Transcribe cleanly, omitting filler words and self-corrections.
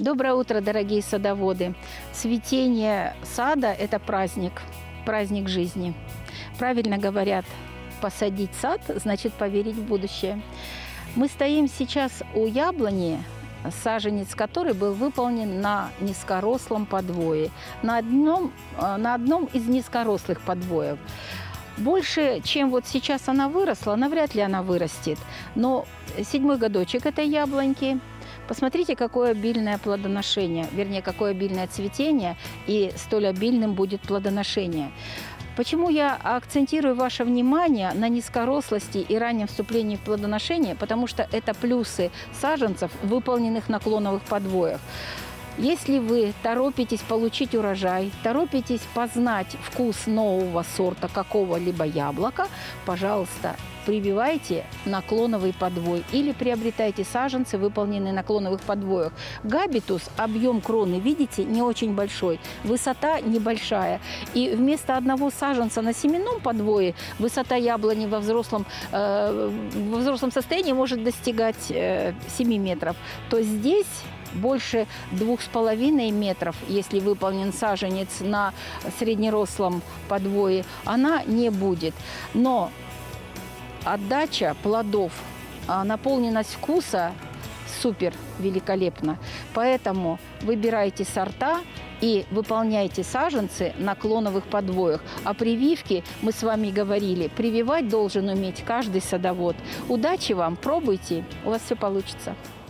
Доброе утро, дорогие садоводы! Цветение сада – это праздник, праздник жизни. Правильно говорят, посадить сад – значит поверить в будущее. Мы стоим сейчас у яблони, саженец которой был выполнен на низкорослом подвое, на одном из низкорослых подвоев. Больше, чем вот сейчас она выросла, навряд ли она вырастет. Но 7-й годочек этой яблоньки. Посмотрите, какое обильное плодоношение, вернее, какое обильное цветение, и столь обильным будет плодоношение. Почему я акцентирую ваше внимание на низкорослости и раннем вступлении в плодоношение? Потому что это плюсы саженцев, выполненных на клоновых подвоях. Если вы торопитесь получить урожай, торопитесь познать вкус нового сорта какого-либо яблока, пожалуйста, прививайте на клоновый подвой или приобретайте саженцы, выполненные на клоновых подвоях. Габитус, объем кроны, видите, не очень большой, высота небольшая. И вместо одного саженца на семенном подвое высота яблони во взрослом состоянии может достигать 7 метров. То здесь больше 2,5 метров, если выполнен саженец на среднерослом подвое, она не будет. Но отдача плодов, наполненность вкуса супер великолепна. Поэтому выбирайте сорта и выполняйте саженцы на клоновых подвоях. О прививке мы с вами говорили. Прививать должен уметь каждый садовод. Удачи вам, пробуйте, у вас все получится.